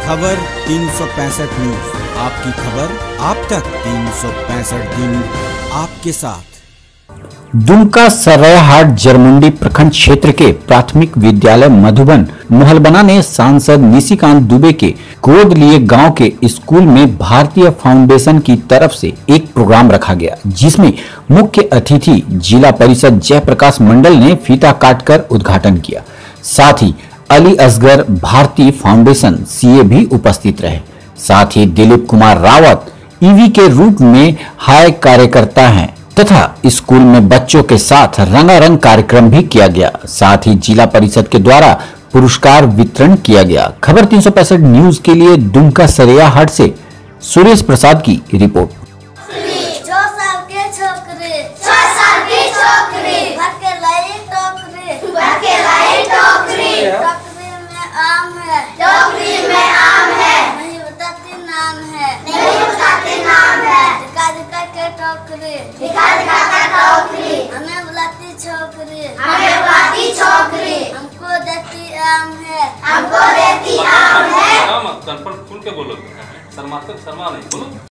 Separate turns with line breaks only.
खबर 365 न्यूज, आपकी खबर आप तक 365 दिन आपके साथ।
दुमका सरैयाहाट जरमुंडी प्रखंड क्षेत्र के प्राथमिक विद्यालय मधुबन मोहलबना ने सांसद निशिकांत दुबे के गोद लिए गांव के स्कूल में भारतीय फाउंडेशन की तरफ से एक प्रोग्राम रखा गया, जिसमें मुख्य अतिथि जिला परिषद जयप्रकाश मंडल ने फीता काटकर उद्घाटन किया। साथ ही अली असगर भारतीय फाउंडेशन सीए भी उपस्थित रहे। साथ ही दिलीप कुमार रावत ईवी के रूप में हाई कार्यकर्ता हैं तथा स्कूल में बच्चों के साथ रंगारंग कार्यक्रम भी किया गया। साथ ही जिला परिषद के द्वारा पुरस्कार वितरण किया गया। खबर 365 न्यूज के लिए दुमका सरैयाहाट से सुरेश प्रसाद की रिपोर्ट।
हमें बुलाती छोकरी, हमको देती आम है।
कन्फर्म खुल के बोलो, शर्मा नहीं बोलो।